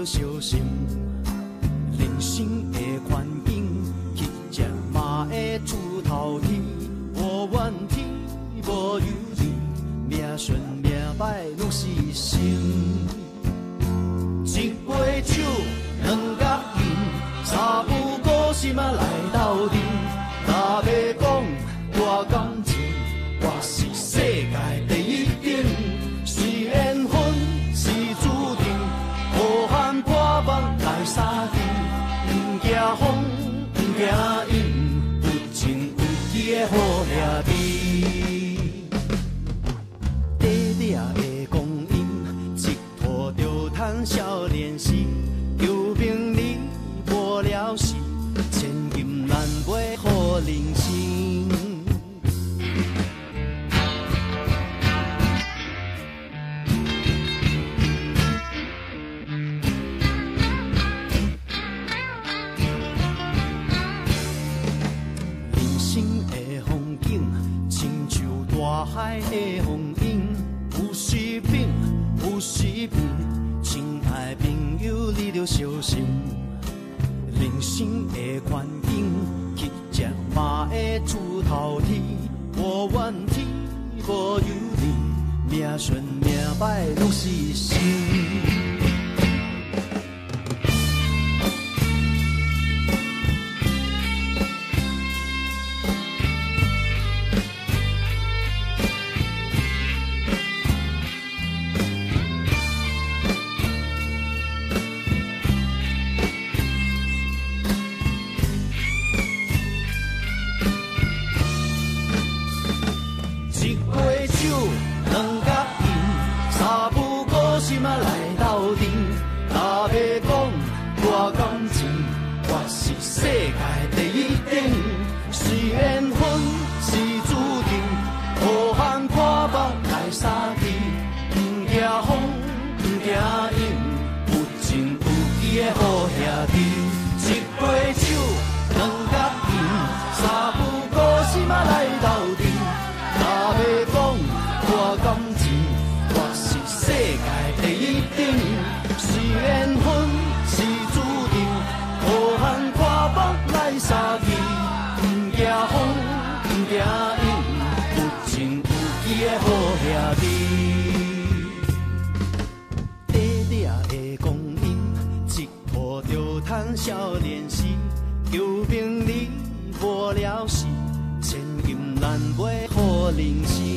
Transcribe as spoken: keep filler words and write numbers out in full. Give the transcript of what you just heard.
着小心。人生的环境，乞食嘛会出头天。无怨天，无尤人，命顺命歹拢是生。一杯酒，两角银，三不五时嘛来斗阵。若要讲我感情，我是世界第一等。是缘分，是注定，好汉破梦来相见。不惊风，不惊雨，有情有义的好兄弟。短短的光阴，一拖就赚少年时。求名利无聊时，千金难买好人生。人生的风景，亲像大海的风涌，有时平，有时变。亲爱朋友，你着小心。人生的环境，乞食嘛会出头天。无怨天，无尤人，命顺命歹拢是生。一杯酒，两角银，三不五时嘛来斗阵。若要讲我感情，我是世界第一等。是缘分，是注定，好汉破梦来相见。不惊风，不惊雨，有情有义的好兄弟。一杯酒，两角银，三不五时嘛来斗阵。若要讲我感情，我是世界第一等。是缘分，是注定，好汉破梦来相见。不惊风，不惊雨，有情有义的好兄弟。短短的光阴，一拖就赚少年时。求名利无聊时，千金难买好人生。